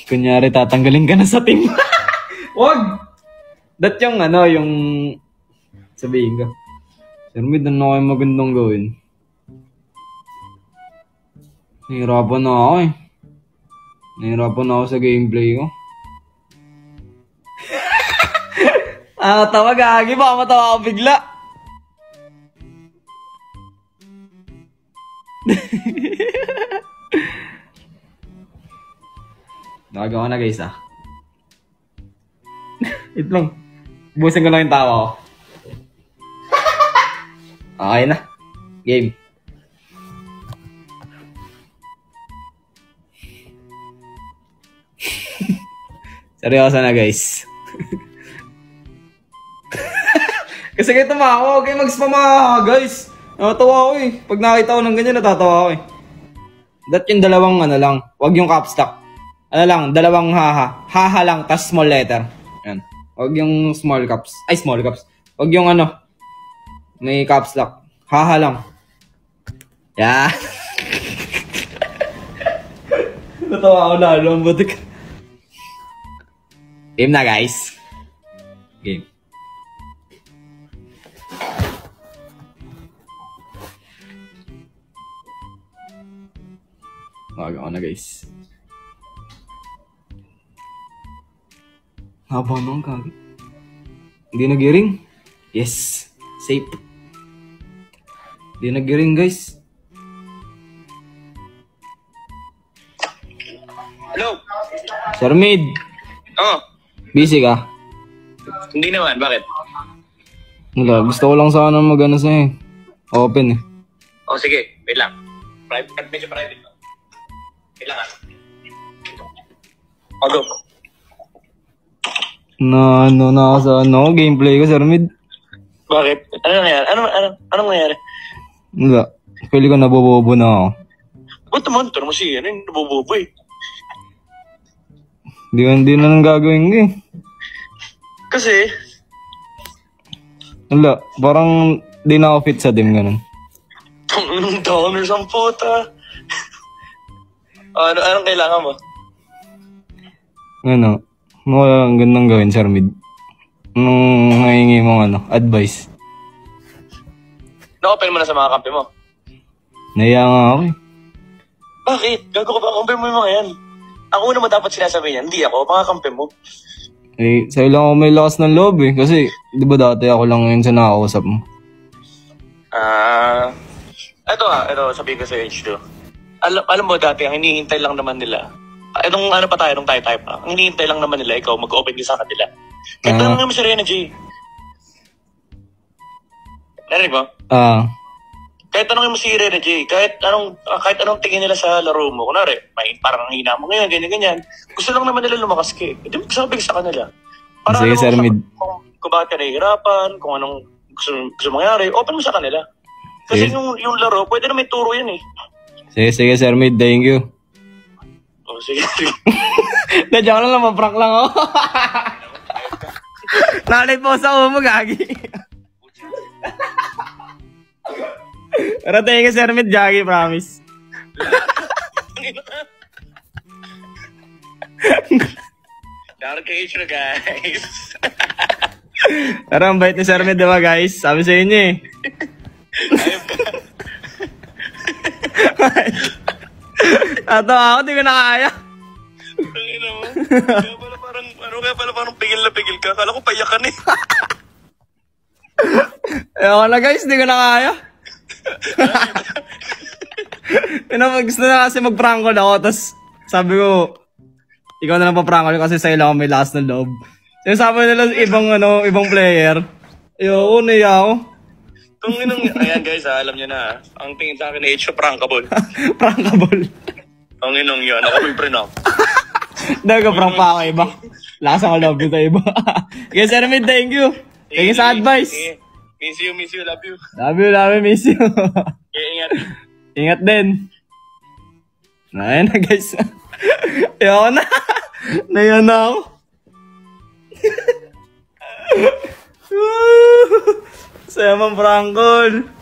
Kunyari, tatanggalin ka na sa team. Wag! That yung yung sabihin ko. Sir Mid, ano kayo magandang gawin? Nahihirapan na ako eh. Nahihirapan na ako sa gameplay ko. Tawa gagi, baka matawa ako bigla. Nakagawa na guys Wait lang. Busin ko lang yung tawa ko. Okay na. Game. Seryoso na guys. Kasi kayo tumawa, huwag kayo mag-spam guys. Natatawa ako eh. Pag nakita ko ng ganyan, natatawa ako eh. That yung dalawang lang. Huwag yung caps lock. Dalawang haha. Haha lang, tas small letter. Yan. Huwag yung small caps. Ay, small caps. Huwag yung may caps lock. Haha lang. Yeah. Natawa ako lalo. Ang butik. Game na guys. Game. Magawa na guys. Haba nung kagi. Hindi nagiring. Yes. Safe. Hindi nagiring guys. Hello? Sir Mid. Oh. Busy ka? Hindi naman. Bakit? Wala. Gusto ko lang sana mag-ano sa'yo. Open eh. Oh, sige. Wait lang. Private. Medyo private. Kailangan. Oh, go. Na sa gameplay ko, Sir Mid. Bakit? Ano nangyari? Ano nangyari? Wala. Pwede ko nabobobo na ako. Ba't naman? Ito naman siya. Ano yung nabobobo eh? Di na nang gagawin ko eh. Kasi? Wala. Parang di na ako fit sa team, ganun. Donors ang puta. Anong kailangan mo? Wala ang gandang gawin, Sir Mid. Anong nahingi mong advice? Na-open mo na sa mga kampi mo? Naiya nga ako eh. Bakit? Gago ka ba? Kampi mo yung mga yan. Ako una mo dapat sinasabi niyan. Hindi ako, mga kampi mo. Eh, sa'yo lang ako may lakas ng loob eh. Kasi, di ba dati ako lang yun sa nakakausap mo? Ito sabihin ko sa H2. Alam mo dati, ang hinihintay lang naman nila. Nung type pa. Ang hinihintay lang naman nila, ikaw mag-open ka sa kanila. Kahit tanong nga mo si Rena G. Narinig mo? Kahit tanongin mo si Rena J, kahit anong tingin nila sa laro mo, kunwari, parang ang hina mo ngayon, ganyan. Gusto lang naman nila lumakas ka eh. Hindi mo sabi sa kanila. Para sige, Sir Mid. Kung bakit ka nahihirapan, kung anong gusto mangyari, open mo sa kanila. Kasi yung laro, pwede na may turo yan eh. Sige, Sir Mid, thank you. Oh, sige. Nadya ko lang, maprank lang ako. Nalay po sa umo, gagi. Pero thank you, Sir Mid, Jaggy, promise. Dark age na, guys. Pero ang bait ni Sir Mid, diba, guys? Sabi sa inyo eh. Natawa ako, di ko na kaya. Tangina mo. Kaya pala parang pigil na pigil ka. Kala ko payakan eh. Ewan na guys, di ko na kaya. Gusto na kasi mag-prankol ako, tapos sabi ko, ikaw na lang pa-prankol kasi sa'yo lang ako may last na loob. Sinasabi nila ibang player. Ayoko, naiya ako. Ayan guys, alam niyo na. Ang tingin sa akin ay H, prankable. Prankable. Ang inong yun, ako may prenup. Nagka-prank pa ako iba. Lakas ako love ko sa iba. Okay, Sir Mid, thank you. Thank you sa advice. Miss you, love you. Love you, miss you. Okay, ingat. Ingat din. Ayan na guys. Ayoko na. Naiyan na ako. Saya mang prankol.